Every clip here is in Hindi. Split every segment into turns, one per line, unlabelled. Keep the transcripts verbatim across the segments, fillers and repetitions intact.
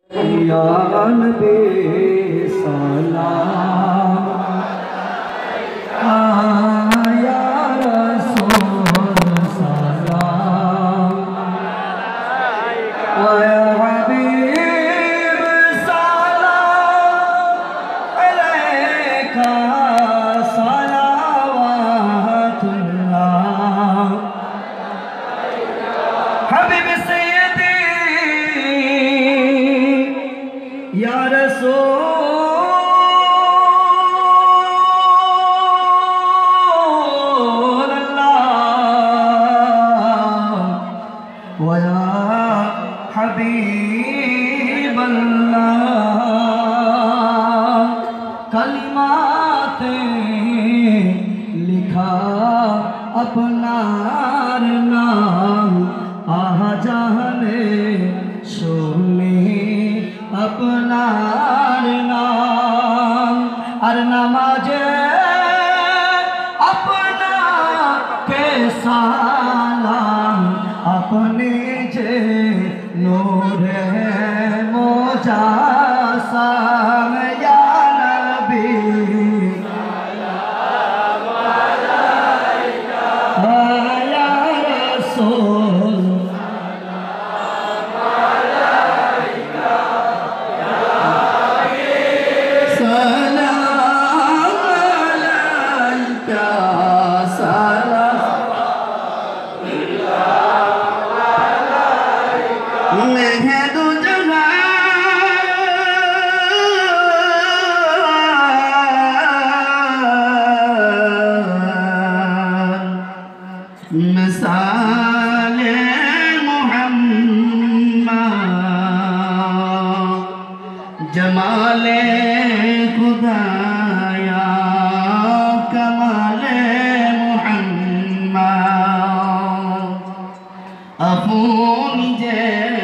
या नबी सलाम या रसूल सलाम या हबीब सलाम अलैका सलावतुल्लाह हबीब सैयदी या रसूल अल्लाह व या हबीब अल्लाह कलिमाते लिखा अपना नाम आह जाने सुनी अपनार नाम और नमाजे अपना के सालाम अपने जे नूर मोजासाम या नबी या रसूल मिसाले मुहम्मद जमाले खुदाया कमाले मुहम्मद अफून जे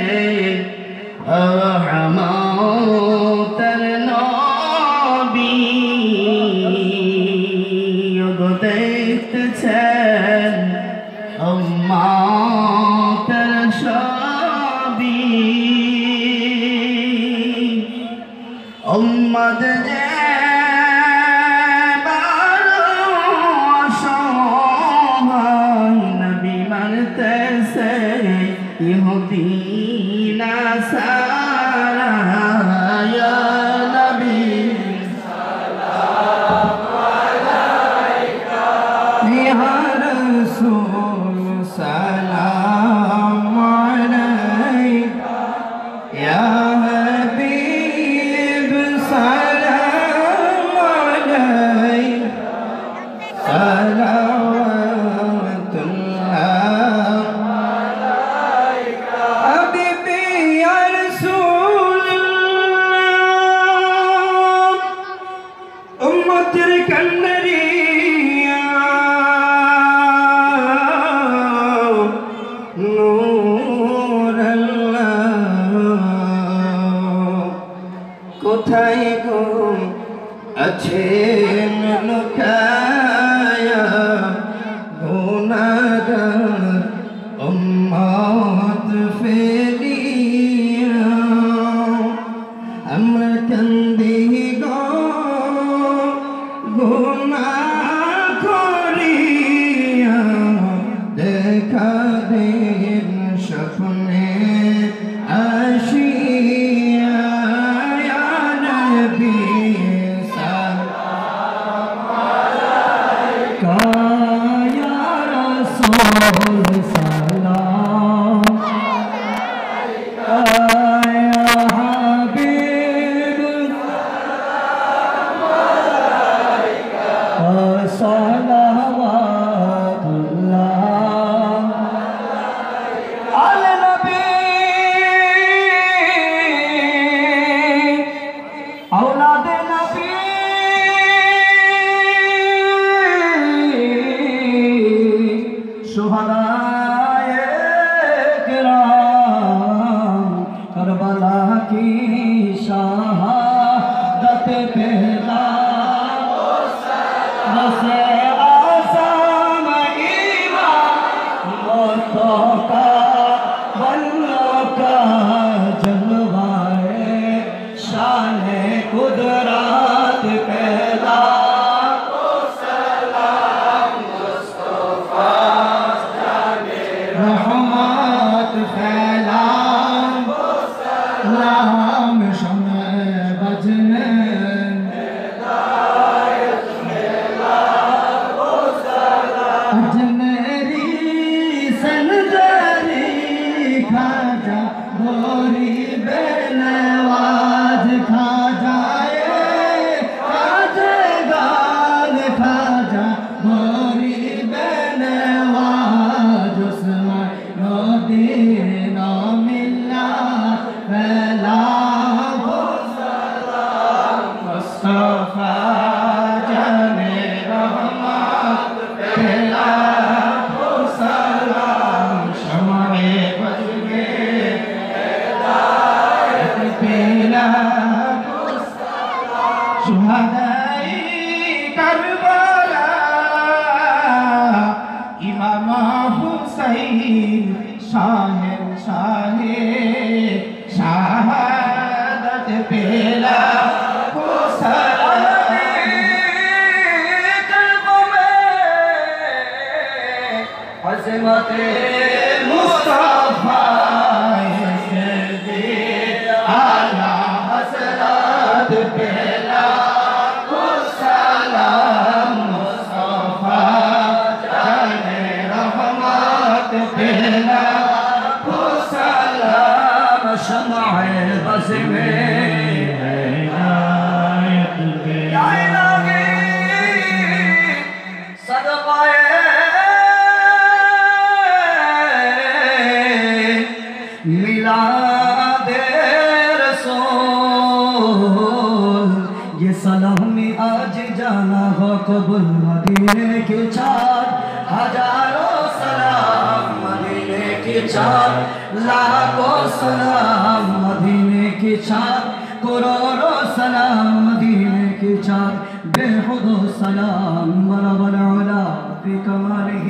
अहमतर नबी युगदैत छन अम्मातर शाबी उम्मद जे बारो शोभाई नबी मरते से यहूदी नसारा या नबी सलाम अलैका या रसूल सलाम अलैका या हबीब सलाम अलैका सलावतुल्लाह अलैका हबीबी या रसूल उम्मत कन्नरी कोথায় गो अच्छे लुकाया गुनाहगार उम्मत फेलिया আমরা কান্দি গো গুনাহ করিয়া দেখা দেন স্বপ্নে আসিয়া ইয়া নবী সালাম আলাইকা ইয়া রাসূল সালাম আলাইকা ইয়া হাবিব সালাম আলাইকা সালাওয়াতুল্লাহ আলা নবী औलादे नबी शुहदाए किराम करबला की शहादत पहला बसे आसाम ईमान मौतों का बल्लों का जलवाए कुदरत पहला रहमत फैला नाम शम्ह बजने अजमेरी संजरी खाजा गोरी बेनवाज खा जाए खाजे गाल खाजा गोरी बेनवाज उसमें नो दीना मिला फैला मुस्तफा जाने रहमत फैला सलाम शम्ह बजने पेला शुहदाई करबला इमाम हुसैन शाहिर शाहे शहादत पेला अज़मत मुस्तफा आला हज़रत पहला सलाम मुस्तफा जाने रहमत पहला सलाम शम्ह बज़ में मिलादे रसूल ये सलामी आज जाना हो कबूल मदीने के चार हजारों सलाम मदीने के चार लाखों सलाम मदीने के चार करोड़ों सलाम मदीने के चार बेहुदो सलाम बला बला बला